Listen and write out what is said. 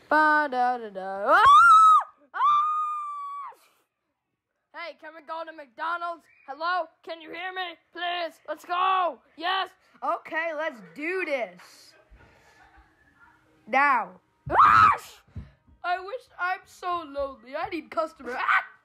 Ba-da-da-da. Ah! Ah! Hey, can we go to McDonald's? Hello? Can you hear me? Please, let's go. Yes. Okay, let's do this. Now. Ah! I wish I'm so lonely. I need customer. Ah!